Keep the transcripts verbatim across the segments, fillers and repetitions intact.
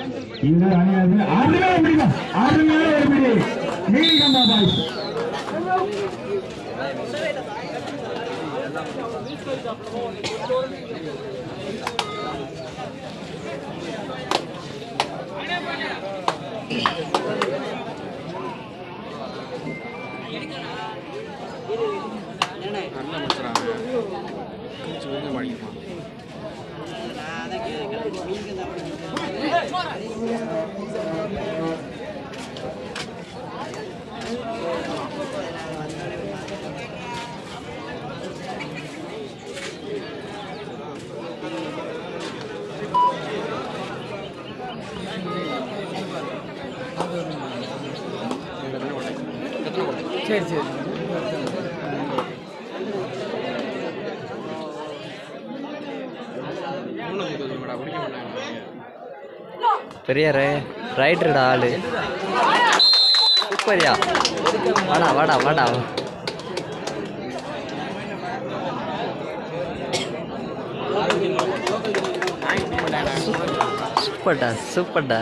இந்த அணியாவது அருமையான பிடிமா அருமையான ஒரு பிடி நீலிகம்பா பாய்ஸ் சரி சரி பெரிய ரைடர்டா ஆளு சூப்பரியா வாடா வாடா வாடா சூப்பர்டா சூப்பர்டா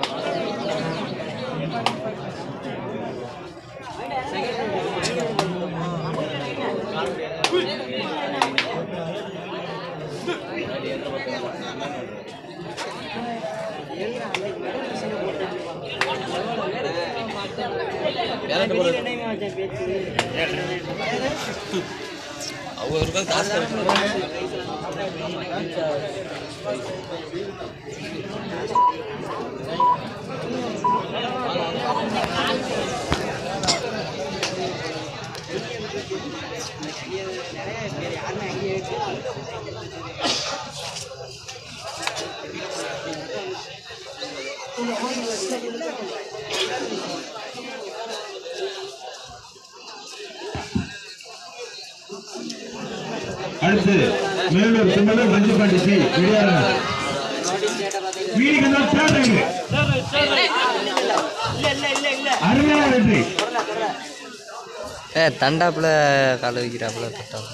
அடுத்து மேலூர் சிம்மலூர் மஞ்சுபாண்டி சி விளையாடுங்க வீடுக்கு தான் தேடுங்க அருமையான வெற்றி ஏ தண்டாப்புல கால வைக்கிறாப்புல தட்டாப்புல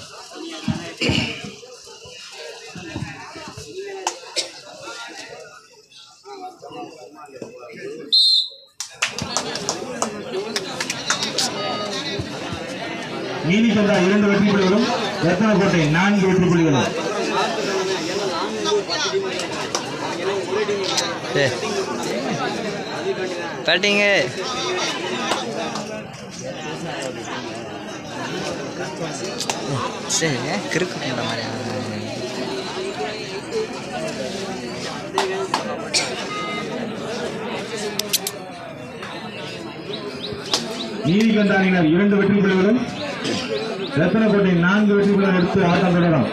நீதிக்கொண்டா இரண்டு வெற்றி புள்ளிகளும் ரத்தனக்கோட்டை நான்கு வெற்றி புள்ளிகளும் பேட்டிங்கு சரி கிறுக்கு பண்ணுற மாதிரி நீதிக்கொண்டா அணியினர் இரண்டு வெற்றி புள்ளிகளும் ரத்தனக்கோட்டை நான்கு வெற்றி புள்ளிகள் எடுத்து ஆட்டம் தொடரும்.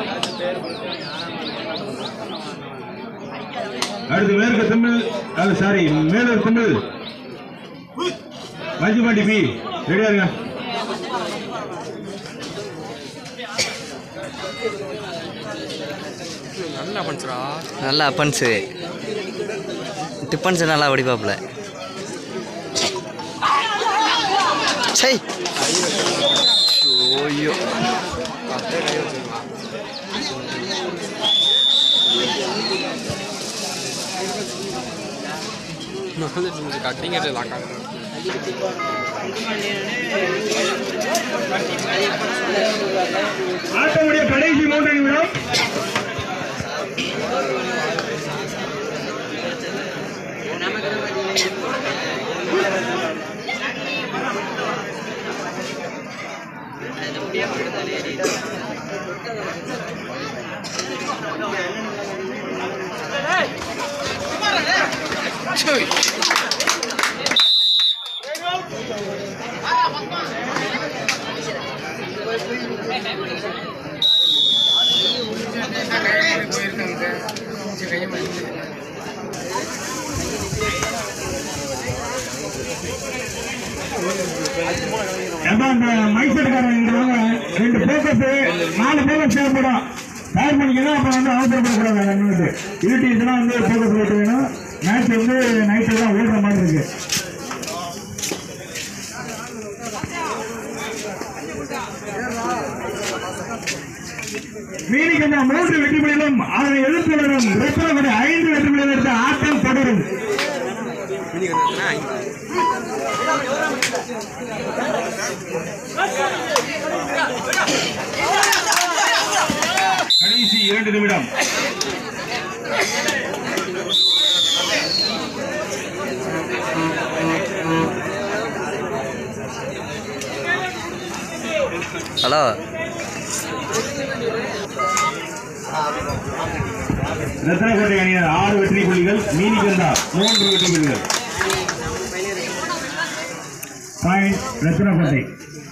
அடுத்து மேற்கு தமிழ் சாரி மேலூர் தமிழ் மஞ்சுபாண்டி பி ரெடியா இருங்க. நல்லா அப்பன்ஸு டிப்பன்ஸு நல்லா வடிப்பாப்புல சை ஐயோ கட்டிங் ஆட்டமுடைய கடைசி மூன்று நிமிடம் மைசெட்டுக்காரன் ரெண்டு போக்கஸ் நாலு போக்கஸ் தேவைப்படும். தயார் பண்ணிக்கணும். அப்புறம் வந்து அவசரப்படக்கூடாது. இருட்டிச்சுன்னா வந்து போக்கஸ் போட்டு வேணும். மேட்ச் வந்து நைட்டு தான் ஓடுற மாதிரி இருக்கு. மீனிக்கு மூன்று வெற்றி புள்ளிகளும் அதனை எதிர்த்து வரும் ரத்தனக்கோட்டை ஐந்து வெற்றி புள்ளிகள் எடுத்து ஆட்டம் தொடரும். நிமிடம் கடைசி இரண்டு நிமிடம் ஹலோ ரத்னக்கோட்டை அணியினர் ஆறு வெற்றி புள்ளிகள், மீனிகந்தா மூன்று வெற்றி புள்ளிகள். பாயிண்ட் ரத்னக்கோட்டை.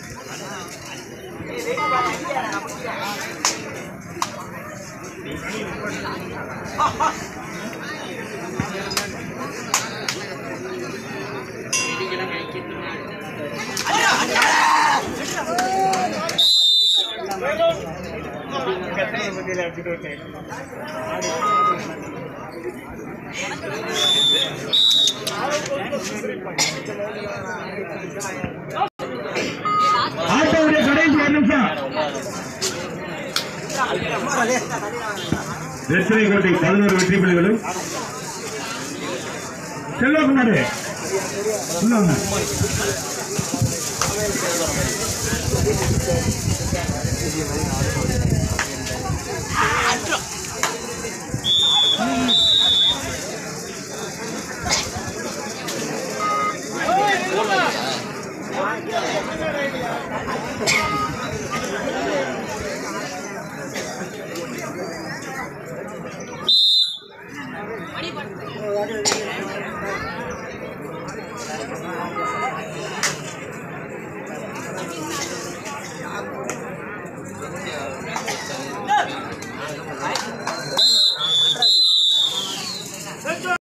ஆட்டோடைய கடைசி ஒரு நிமிஷம். ரத்னக்கோட்டை பதினோரு வெற்றி புள்ளிகளும். செல்வகுமார்